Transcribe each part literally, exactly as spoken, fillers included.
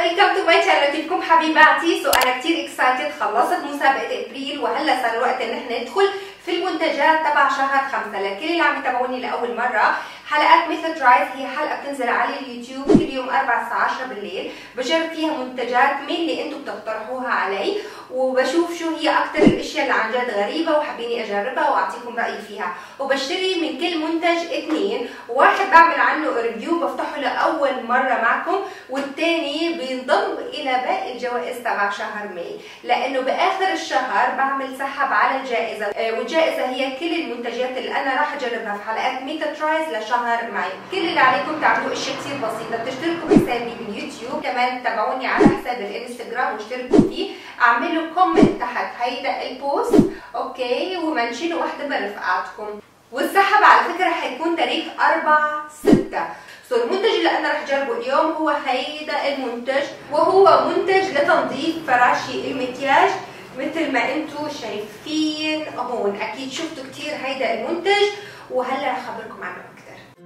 ويلكم تو ماي شانل. كيفكم حبيباتي؟ سو انا كثير اكسايتد، خلصت مسابقه ابريل وهلا صار الوقت ان احنا ندخل في المنتجات تبع شهر خمسة. لكل اللي عم يتابعوني لاول مره، حلقات ميثود رايز هي حلقه بتنزل على اليوتيوب كل يوم أربعة الساعه عشرة بالليل، بجرب فيها منتجات من اللي انتم بتقترحوها علي وبشوف شو هي اكثر الاشياء اللي عن جد غريبه وحابيني اجربها واعطيكم رايي فيها. وبشتري من كل منتج اثنين، واحد بعمل عنه ريفيو بفتحه لاول مره معكم، والثاني بينضم الى باقي الجوائز تبع شهر ماي، لانه باخر الشهر بعمل سحب على الجائزه، والجائزه هي كل المنتجات اللي انا راح اجربها في حلقات ميثود رايز لشهر ماي. كل اللي عليكم تعملوا اشياء كثير بسيطه، بتشتركوا بحسابي باليوتيوب، كمان تابعوني على حساب الانستغرام واشتركوا فيه، اعملوا كومنت تحت هيدا البوست اوكي ومنشنوا واحده من رفقاتكم. والسحب على فكره حيكون تاريخ أربعة ستة. سو المنتج اللي انا رح جربه اليوم هو هيدا المنتج، وهو منتج لتنظيف فراشي المكياج مثل ما انتم شايفين هون. اكيد شفتوا كثير هيدا المنتج وهلا رح اخبركم عنه اكثر.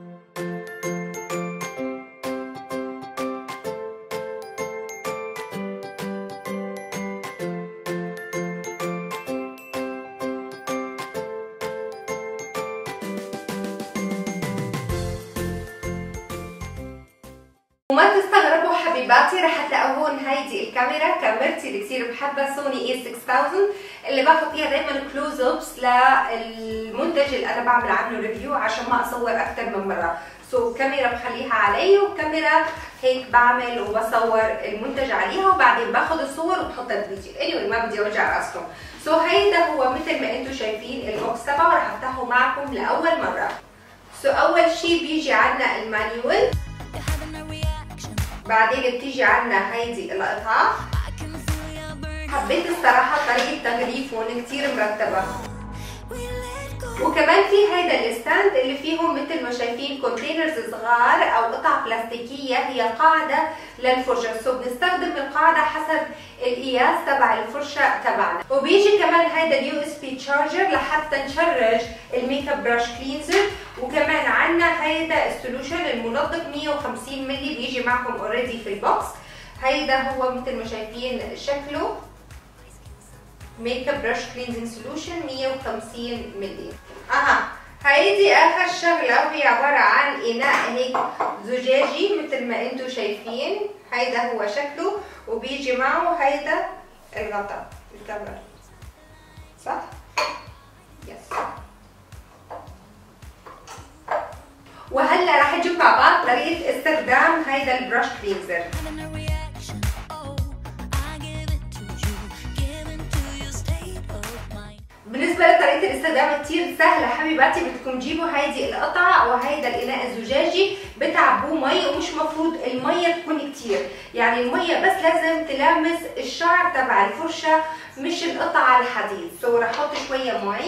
وما تستغربوا حبيباتي، رح تلاقوا هون هيدي الكاميرا، كاميرتي اللي كثير بحبها، سوني اي ستة آلاف، اللي باخذ فيها دائما كلوز ابس للمنتج اللي انا بعمل عنه ريفيو عشان ما اصور اكثر من مره. سو so, كاميرا بخليها علي، وكاميرا هيك بعمل وبصور المنتج عليها، وبعدين باخذ الصور وبحطها بالفيديو. anyway ما بدي اوجع راسكم. سو so, هيدا هو مثل ما انتم شايفين البوكس تبعه، رح افتحه معكم لاول مره. سو so, اول شيء بيجي عنا المانيوال، بعدين بتيجي عنا هيدي القطعة. حبيت الصراحة طريقة تغليفهم كتير مرتبة، وكمان في هيدا الستاند اللي فيهم مثل ما شايفين كونتينرز صغار او قطع بلاستيكية هي قاعدة للفرشة. سو بنستخدم القاعدة حسب القياس تبع الفرشة تبعنا. وبيجي كمان هيدا اليو اس بي تشارجر لحتى نشرج الميك اب براش كلينزر. وكمان عنا هيدا السولوشن المنظف مية وخمسين مللي بيجي معكم اوريدي في البوكس. هيدا هو مثل ما شايفين شكله، ميك اب براش كلينزنج سولوشن مية وخمسين مللي. اها هيدي اخر شغله، وهي عباره عن اناء هيك زجاجي مثل ما انتم شايفين. هيدا هو شكله، وبيجي معه هيدا الغطاء الكفر، صح؟ يس. وهلا رح نشوف مع بعض طريقه استخدام هيدا البراش كلينزر. بالنسبة لطريقة الاستخدام كتير سهلة حبيباتي، بدكم تجيبوا هيدي القطعة وهيدا الإناء الزجاجي، بتعبوه مي، ومش مفروض المية تكون كتير، يعني المية بس لازم تلامس الشعر تبع الفرشة مش القطعة الحديد. سو رح احط شوية مي،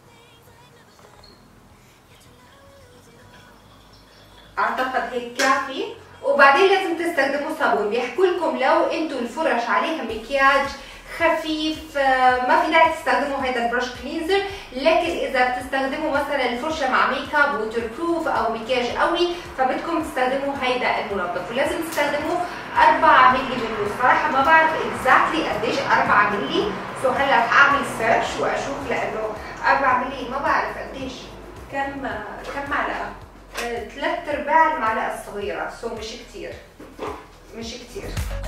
اعتقد هيك كافي. وبعدين لازم تستخدموا صابون. بيحكوا لكم لو انتم الفرش عليها مكياج خفيف ما في داعي تستخدموا هيدا البرش كلينزر، لكن اذا بتستخدموا مثلا الفرشه مع ميك اب ووتر بروف او مكياج قوي فبدكم تستخدموا هيدا المنظف، ولازم تستخدموا أربعة مللي منه. صراحه ما بعرف اكزاكتلي قديش أربعة مللي، سو هلا رح اعمل سيرش واشوف، لانه أربعة مللي ما بعرف قديش، كم كم معلقه، ثلاث ارباع المعلقه الصغيره. سو مش كثير مش كثير.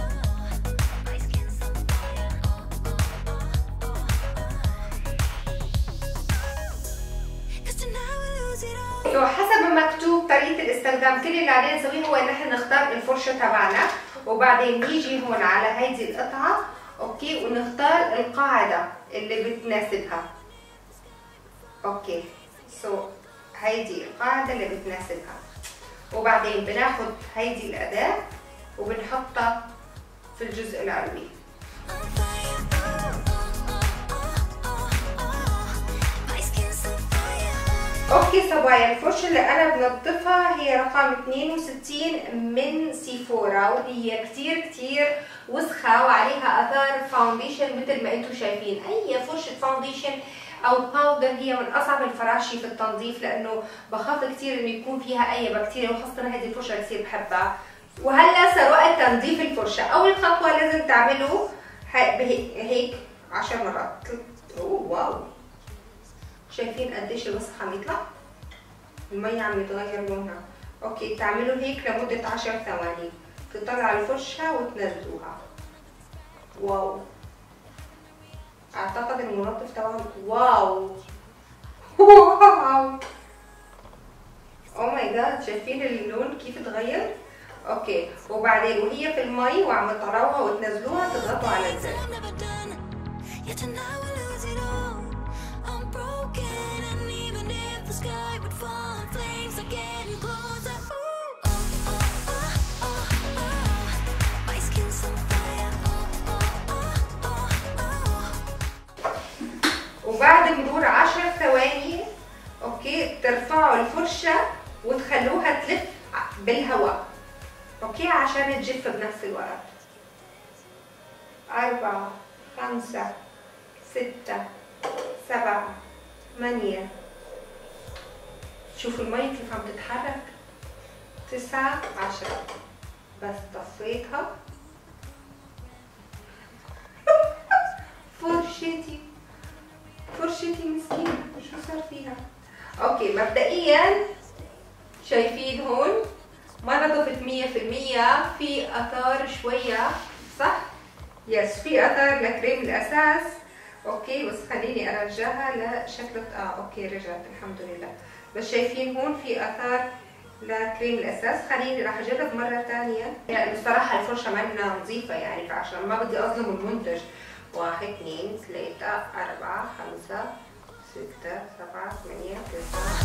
سو حسب ما مكتوب طريقة الاستخدام، كل اللي علينا نسويه هو ان احنا نختار الفرشة تبعنا، وبعدين نيجي هون على هيدي القطعة اوكي ونختار القاعدة اللي بتناسبها. اوكي سو هيدي القاعدة اللي بتناسبها، وبعدين بناخد هيدي الأداة وبنحطها في الجزء العلوي. اوكي صبايا، الفرشة اللي انا بنظفها هي رقم اثنين وستين من سيفورا، وهي كتير كتير وسخة وعليها اثار فاونديشن مثل ما انتم شايفين. اي فرشة فاونديشن او باودر هي من اصعب الفراشي في التنظيف، لانه بخاف كتير انه يكون فيها اي بكتيريا، وخاصة هذه الفرشة كتير بحبها. وهلا صار وقت تنظيف الفرشه. اول خطوه لازم تعملوا هيك عشر مرات. اوه واو، شايفين قديش الوسخ عم يطلع؟ المي عم يتغير لونها. اوكي، تعملوا هيك لمده عشر ثواني، تطلعوا الفرشه وتنزلوها. واو، اعتقد المنظف تبعهم واو واو، او ماي جاد، شايفين اللون كيف اتغير؟ اوكي، وبعدين وهي في المي وعم تطلعوها وتنزلوها تضغطوا على الزر. وبعد مرور عشر ثواني اوكي ترفعوا الفرشة وتخلوها تلف بالهواء اوكي عشان تجف بنفس الوقت. أربعة، خمسة، ستة، سبعة، ثمانية، شوفوا المي كيف عم تتحرك. تسعة، عشرة. بس طفيتها. فرشتي فرشتي مسكينة، شو صار فيها؟ اوكي، مبدئيا شايفين هون ما نضفت مية في المية، في اثار شوية، صح؟ يس، في اثار لكريم الاساس. اوكي، بس خليني ارجعها لشكل. اه اوكي رجعت الحمد لله. بس شايفين هون في اثار لكريم الاساس. خليني راح اجرب مرة ثانية، يعني الصراحة الفرشة منا نظيفة يعني، فعشان ما بدي اظلم المنتج. واحد، اثنين، ثلاثة، أربعة، خمسة، ستة، سبعة، ثمانية، تسعة.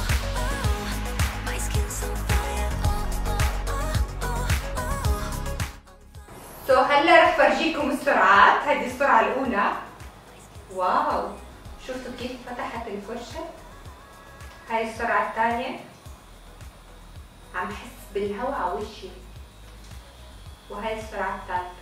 سو هلا رح فرجيكم السرعات. هذه السرعة الأولى. واو، شفتوا كيف فتحت الفرشة؟ هاي السرعة الثانية، عم حس بالهواء على وجهي. وهاي السرعة الثالثة.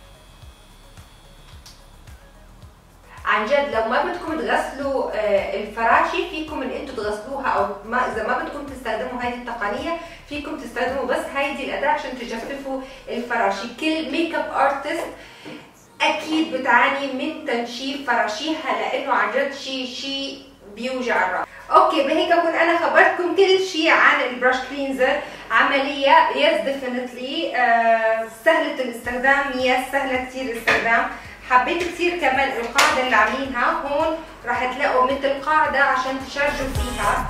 عن جد لو ما بدكم تغسلوا الفراشي فيكم ان انتم تغسلوها، او ما اذا ما بدكم تستخدموا هذه التقنيه فيكم تستخدموا بس هيدي الاداه عشان تجففوا الفراشي. كل ميك اب ارتست اكيد بتعاني من تنشيف فراشيها، لانه عن جد شيء شيء بيوجع الراس. اوكي، بهيك اكون انا خبرتكم كل شيء عن البراش كلينزر. عمليه يس ديفينتلي آه سهله الاستخدام، يس سهله كثير الاستخدام. حبيت كثير كمان القاعدة اللي عاملينها هون، راح تلاقوا مثل قاعدة عشان تشرجوا فيها.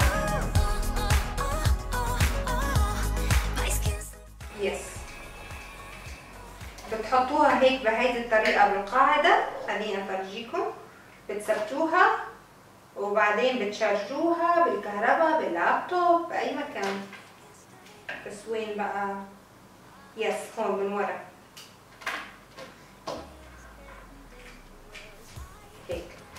يس، بتحطوها هيك بهيدي الطريقة بالقاعدة. خليني افرجيكم. بتثبتوها وبعدين بتشرجوها بالكهرباء، باللابتوب، بأي مكان. بس وين بقى؟ يس، هون من ورا هيك.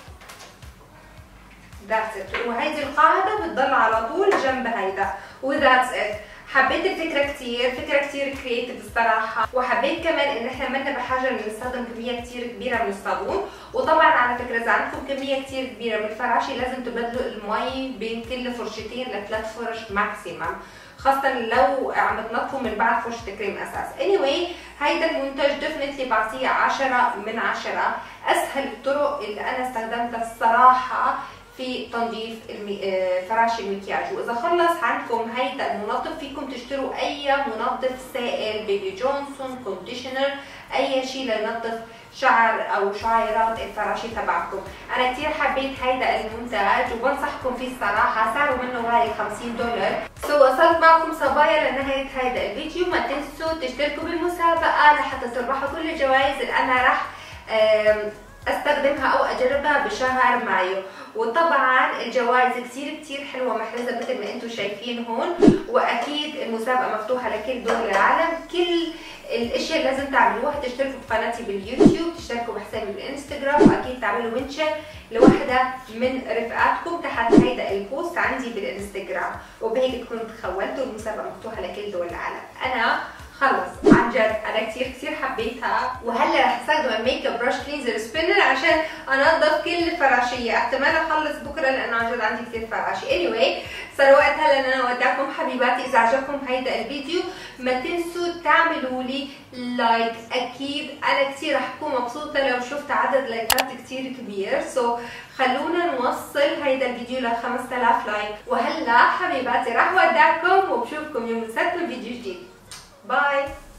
ذاتس ات. وهيدي القاعده بتضل على طول جنب هيدا، وذاتس ات. حبيت الفكره كثير، فكره كثير كرييتيف الصراحه. وحبيت كمان ان احنا منا بحاجه نستخدم كميه كثير كبيره من الصابون. وطبعا على فكره اذا عندكم كميه كثير كبيره من الفراشي لازم تبدلوا المي بين كل فرشتين لثلاث فرش ماكسيمم، خاصة لو عم تنظفوا من بعد فرشة كريم اساس. anyway هيدا المنتج ديفنتلي بعطيه عشرة من عشرة. اسهل الطرق اللي انا استخدمتها الصراحة في تنظيف فراشي المكياج. واذا خلص عندكم هيدا المنظف فيكم تشتروا اي منظف سائل، بيبي جونسون، كونديشنر، اي شيء لينظف شعر او شعيرات الفراشي تبعكم. انا كثير حبيت هيدا المنتج وبنصحكم فيه الصراحه، سعره منه غالي خمسين دولار. سو وصلت معكم صبايا لنهايه هيدا الفيديو. ما تنسوا تشتركوا بالمسابقه لحتى تربحوا كل الجوائز اللي انا راح استخدمها او اجربها بشهر مايو. وطبعا الجوائز كثير كثير حلوه محرزه مثل ما انتم شايفين هون. واكيد المسابقه مفتوحه لكل دول العالم. كل الاشياء اللي لازم تعملوها تشتركوا بقناتي باليوتيوب، تشتركوا بحسابي بالانستغرام، واكيد تعملوا منشن لوحده من رفقاتكم تحت هيدا البوست عندي بالانستغرام. وبهيك تكونوا تخولتوا. المسابقه مفتوحه لكل دول العالم. انا خلص عن جد انا كثير كثير حبيتها. وهلا رح استخدم الميك اب برش كلينزر سبينر عشان انظف كل الفراشيه، احتمال اخلص بكره لانه عن جد عندي كثير فراشي. anyway صار وقت هلا ان انا اودعكم حبيباتي. اذا عجبكم هيدا الفيديو ما تنسوا تعملوا لي لايك، اكيد انا كثير رح اكون مبسوطه لو شفت عدد لايكات كثير كبير. سو so, خلونا نوصل هيدا الفيديو ل خمسة آلاف لايك. وهلا حبيباتي راح اودعكم وبشوفكم يوم السبت بفيديو جديد. باي.